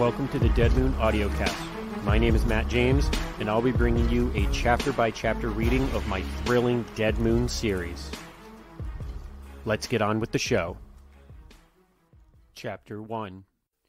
Welcome to the Dead Moon Audiocast. My name is Matt James, and I'll be bringing you a chapter-by-chapter reading of my thrilling Dead Moon series. Let's get on with the show. Chapter 1.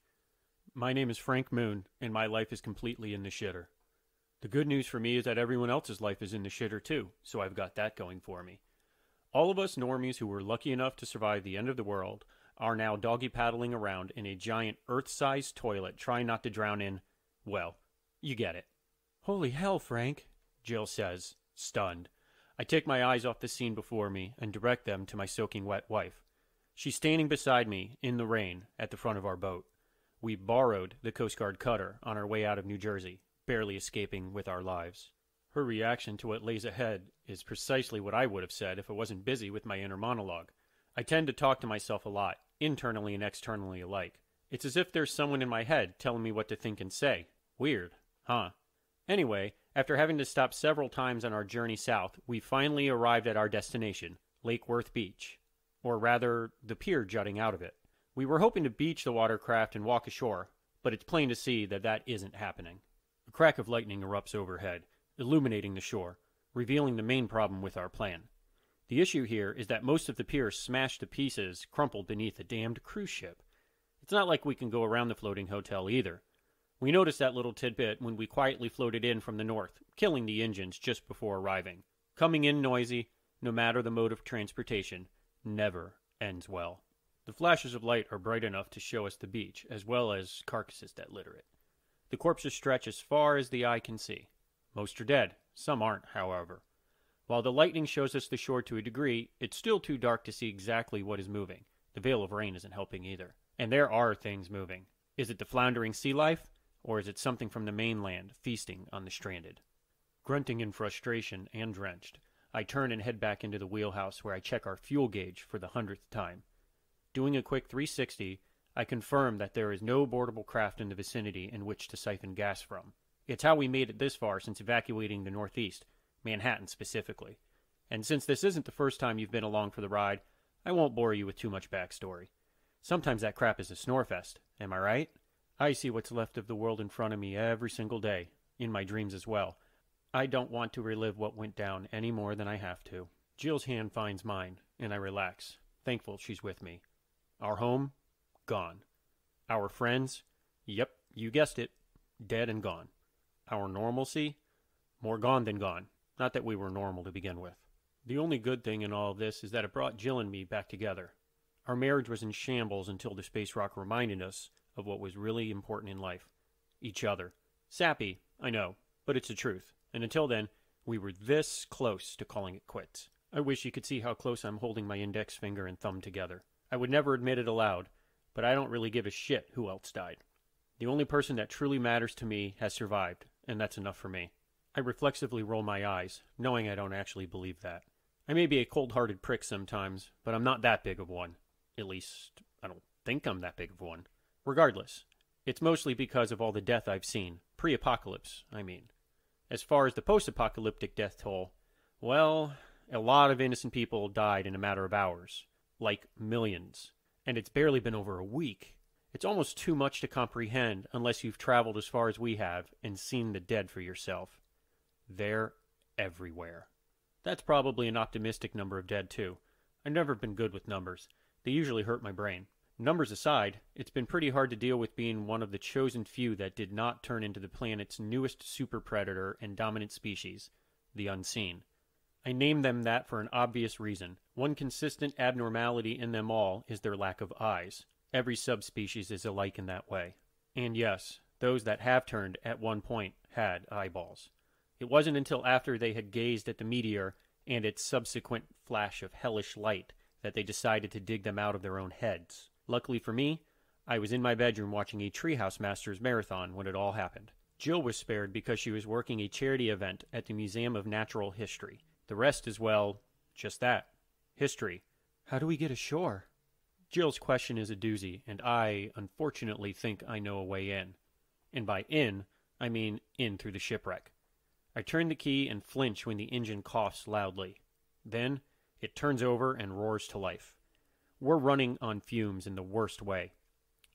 My name is Frank Moon, and my life is completely in the shitter. The good news for me is that everyone else's life is in the shitter too, so I've got that going for me. All of us normies who were lucky enough to survive the end of the world are now doggy-paddling around in a giant Earth-sized toilet trying not to drown in, well, you get it. Holy hell, Frank, Jill says, stunned. I take my eyes off the scene before me and direct them to my soaking wet wife. She's standing beside me in the rain at the front of our boat. We borrowed the Coast Guard cutter on our way out of New Jersey, barely escaping with our lives. Her reaction to what lays ahead is precisely what I would have said if I wasn't busy with my inner monologue. I tend to talk to myself a lot, internally and externally alike. It's as if there's someone in my head telling me what to think and say. Weird, huh? Anyway, after having to stop several times on our journey south, we finally arrived at our destination, Lake Worth Beach. Or rather, the pier jutting out of it. We were hoping to beach the watercraft and walk ashore, but it's plain to see that that isn't happening. A crack of lightning erupts overhead, illuminating the shore, revealing the main problem with our plan. The issue here is that most of the pier smashed to pieces, crumpled beneath a damned cruise ship. It's not like we can go around the floating hotel either. We noticed that little tidbit when we quietly floated in from the north, killing the engines just before arriving. Coming in noisy, no matter the mode of transportation, never ends well. The flashes of light are bright enough to show us the beach, as well as carcasses that litter it. The corpses stretch as far as the eye can see. Most are dead, some aren't, however. While the lightning shows us the shore to a degree, it's still too dark to see exactly what is moving. The veil of rain isn't helping either. And there are things moving. Is it the floundering sea life, or is it something from the mainland feasting on the stranded? Grunting in frustration and drenched, I turn and head back into the wheelhouse where I check our fuel gauge for the 100th time. Doing a quick 360, I confirm that there is no boardable craft in the vicinity in which to siphon gas from. It's how we made it this far since evacuating the Northeast, Manhattan specifically. And since this isn't the first time you've been along for the ride, I won't bore you with too much backstory. Sometimes that crap is a snorefest, am I right? I see what's left of the world in front of me every single day, in my dreams as well. I don't want to relive what went down any more than I have to. Jill's hand finds mine, and I relax, thankful she's with me. Our home? Gone. Our friends? Yep, you guessed it. Dead and gone. Our normalcy? More gone than gone. Not that we were normal to begin with. The only good thing in all of this is that it brought Jill and me back together. Our marriage was in shambles until the space rock reminded us of what was really important in life. Each other. Sappy, I know, but it's the truth. And until then, we were this close to calling it quits. I wish you could see how close I'm holding my index finger and thumb together. I would never admit it aloud, but I don't really give a shit who else died. The only person that truly matters to me has survived, and that's enough for me. I reflexively roll my eyes, knowing I don't actually believe that. I may be a cold-hearted prick sometimes, but I'm not that big of one. At least, I don't think I'm that big of one. Regardless, it's mostly because of all the death I've seen. Pre-apocalypse, I mean. As far as the post-apocalyptic death toll, well, a lot of innocent people died in a matter of hours. Like millions. And it's barely been over a week. It's almost too much to comprehend unless you've traveled as far as we have and seen the dead for yourself. They're everywhere. That's probably an optimistic number of dead, too. I've never been good with numbers. They usually hurt my brain. Numbers aside, it's been pretty hard to deal with being one of the chosen few that did not turn into the planet's newest super predator and dominant species, the unseen. I name them that for an obvious reason. One consistent abnormality in them all is their lack of eyes. Every subspecies is alike in that way. And yes, those that have turned at one point had eyeballs. It wasn't until after they had gazed at the meteor and its subsequent flash of hellish light that they decided to dig them out of their own heads. Luckily for me, I was in my bedroom watching a Treehouse Masters marathon when it all happened. Jill was spared because she was working a charity event at the Museum of Natural History. The rest is, well, just that. History. How do we get ashore? Jill's question is a doozy, and I, unfortunately, think I know a way in. And by in, I mean in through the shipwreck. I turn the key and flinch when the engine coughs loudly. Then, it turns over and roars to life. We're running on fumes in the worst way.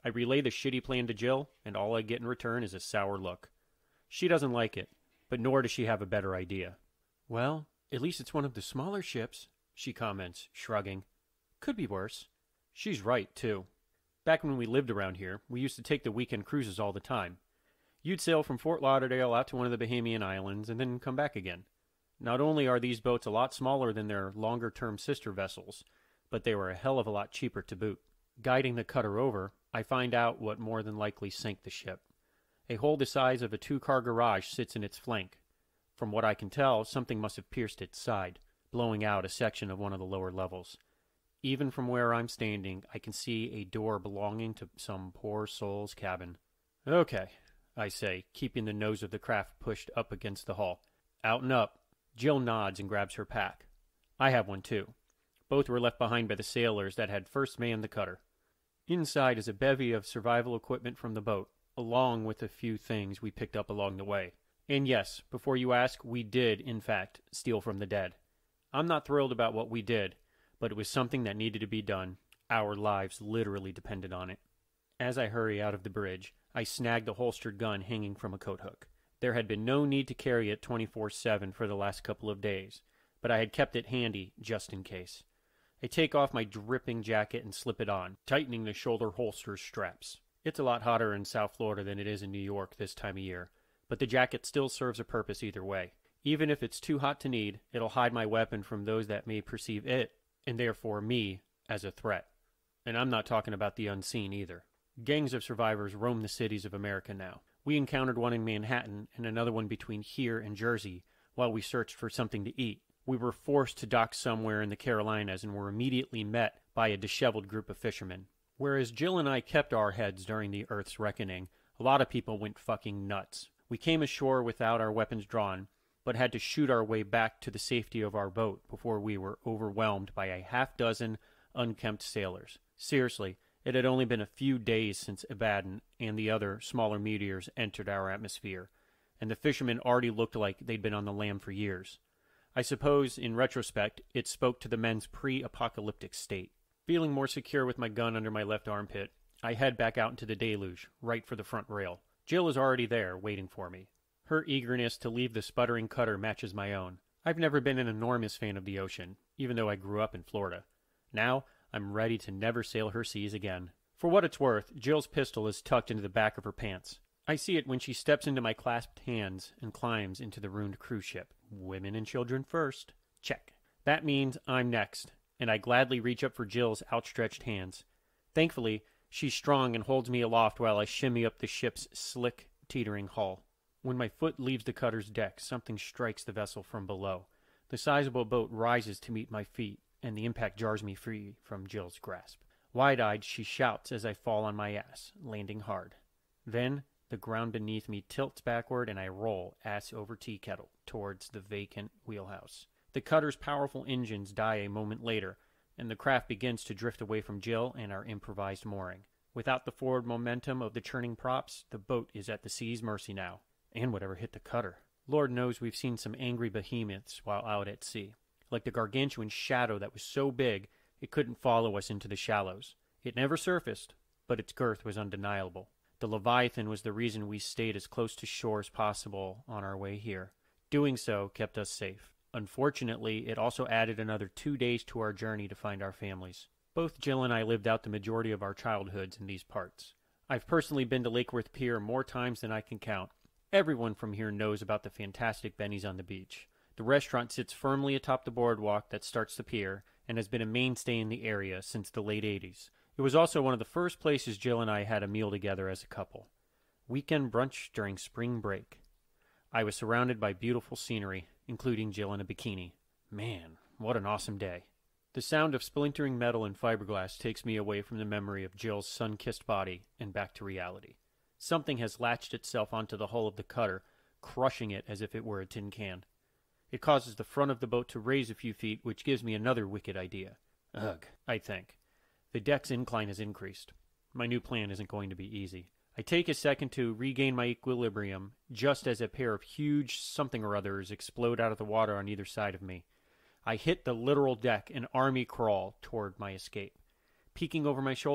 I relay the shitty plan to Jill, and all I get in return is a sour look. She doesn't like it, but nor does she have a better idea. Well, at least it's one of the smaller ships, she comments, shrugging. Could be worse. She's right, too. Back when we lived around here, we used to take the weekend cruises all the time. You'd sail from Fort Lauderdale out to one of the Bahamian Islands and then come back again. Not only are these boats a lot smaller than their longer-term sister vessels, but they were a hell of a lot cheaper to boot. Guiding the cutter over, I find out what more than likely sank the ship. A hole the size of a two-car garage sits in its flank. From what I can tell, something must have pierced its side, blowing out a section of one of the lower levels. Even from where I'm standing, I can see a door belonging to some poor soul's cabin. Okay, I say, keeping the nose of the craft pushed up against the hull. Out and up. Jill nods and grabs her pack. I have one too. Both were left behind by the sailors that had first manned the cutter. Inside is a bevy of survival equipment from the boat, along with a few things we picked up along the way. And yes, before you ask, we did, in fact, steal from the dead. I'm not thrilled about what we did, but it was something that needed to be done. Our lives literally depended on it. As I hurry out of the bridge, I snag the holstered gun hanging from a coat hook. There had been no need to carry it 24/7 for the last couple of days, but I had kept it handy just in case. I take off my dripping jacket and slip it on, tightening the shoulder holster straps. It's a lot hotter in South Florida than it is in New York this time of year, but the jacket still serves a purpose either way. Even if it's too hot to need, it'll hide my weapon from those that may perceive it, and therefore me, as a threat. And I'm not talking about the unseen either. Gangs of survivors roam the cities of America now. We encountered one in Manhattan and another one between here and Jersey while we searched for something to eat. We were forced to dock somewhere in the Carolinas and were immediately met by a disheveled group of fishermen. Whereas Jill and I kept our heads during the Earth's reckoning, a lot of people went fucking nuts. We came ashore without our weapons drawn, but had to shoot our way back to the safety of our boat before we were overwhelmed by a half-dozen unkempt sailors. Seriously, it had only been a few days since Abaddon and the other smaller meteors entered our atmosphere, and the fishermen already looked like they'd been on the lam for years. I suppose, in retrospect, it spoke to the men's pre-apocalyptic state. Feeling more secure with my gun under my left armpit, I head back out into the deluge, right for the front rail. Jill is already there, waiting for me. Her eagerness to leave the sputtering cutter matches my own. I've never been an enormous fan of the ocean, even though I grew up in Florida. Now, I'm ready to never sail her seas again. For what it's worth, Jill's pistol is tucked into the back of her pants. I see it when she steps into my clasped hands and climbs into the ruined cruise ship. Women and children first. Check. That means I'm next, and I gladly reach up for Jill's outstretched hands. Thankfully, she's strong and holds me aloft while I shimmy up the ship's slick, teetering hull. When my foot leaves the cutter's deck, something strikes the vessel from below. The sizable boat rises to meet my feet, and the impact jars me free from Jill's grasp. Wide-eyed, she shouts as I fall on my ass, landing hard. Then, the ground beneath me tilts backward and I roll, ass over tea kettle, towards the vacant wheelhouse. The cutter's powerful engines die a moment later, and the craft begins to drift away from Jill and our improvised mooring. Without the forward momentum of the churning props, the boat is at the sea's mercy now. And whatever hit the cutter. Lord knows we've seen some angry behemoths while out at sea. Like the gargantuan shadow that was so big it couldn't follow us into the shallows. It never surfaced, but its girth was undeniable. The Leviathan was the reason we stayed as close to shore as possible on our way here. Doing so kept us safe. Unfortunately, it also added another 2 days to our journey to find our families. Both Jill and I lived out the majority of our childhoods in these parts. I've personally been to Lake Worth Pier more times than I can count. Everyone from here knows about the fantastic Benny's on the beach. The restaurant sits firmly atop the boardwalk that starts the pier and has been a mainstay in the area since the late 80s. It was also one of the first places Jill and I had a meal together as a couple. Weekend brunch during spring break. I was surrounded by beautiful scenery, including Jill in a bikini. Man, what an awesome day. The sound of splintering metal and fiberglass takes me away from the memory of Jill's sun-kissed body and back to reality. Something has latched itself onto the hull of the cutter, crushing it as if it were a tin can. It causes the front of the boat to raise a few feet, which gives me another wicked idea. Ugh, I think. The deck's incline has increased. My new plan isn't going to be easy. I take a second to regain my equilibrium, just as a pair of huge something-or-others explode out of the water on either side of me. I hit the literal deck and army crawl toward my escape. Peeking over my shoulder,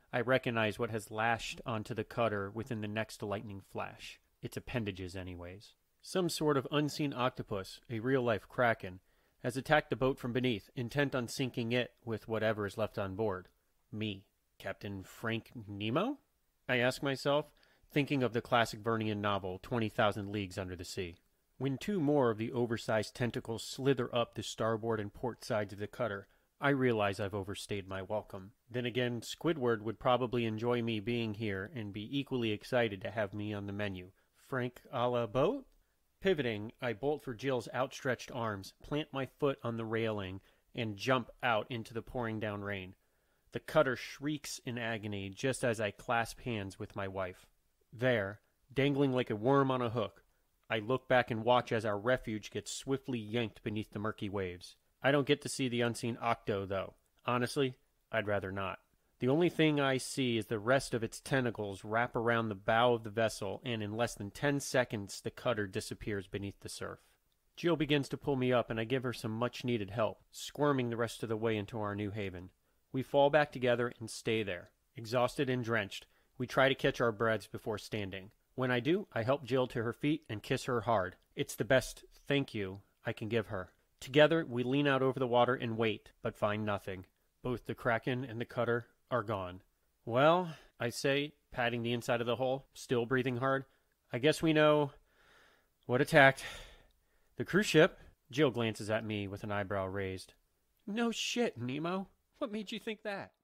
I recognize what has lashed onto the cutter within the next lightning flash. Its appendages, anyways. Some sort of unseen octopus, a real-life kraken, has attacked the boat from beneath, intent on sinking it with whatever is left on board. Me. Captain Frank Nemo? I ask myself, thinking of the classic Vernian novel, 20,000 Leagues Under the Sea. When two more of the oversized tentacles slither up the starboard and port sides of the cutter, I realize I've overstayed my welcome. Then again, Squidward would probably enjoy me being here and be equally excited to have me on the menu. Frank a la boat? Pivoting, I bolt for Jill's outstretched arms, plant my foot on the railing, and jump out into the pouring down rain. The cutter shrieks in agony just as I clasp hands with my wife. There, dangling like a worm on a hook, I look back and watch as our refuge gets swiftly yanked beneath the murky waves. I don't get to see the unseen octo, though. Honestly, I'd rather not. The only thing I see is the rest of its tentacles wrap around the bow of the vessel, and in less than 10 seconds, the cutter disappears beneath the surf. Jill begins to pull me up, and I give her some much-needed help, squirming the rest of the way into our new haven. We fall back together and stay there. Exhausted and drenched, we try to catch our breaths before standing. When I do, I help Jill to her feet and kiss her hard. It's the best thank you I can give her. Together, we lean out over the water and wait, but find nothing. Both the kraken and the cutter are gone. Well, I say, patting the inside of the hull, still breathing hard, I guess we know what attacked. The cruise ship? Jill glances at me with an eyebrow raised. No shit, Nemo. What made you think that?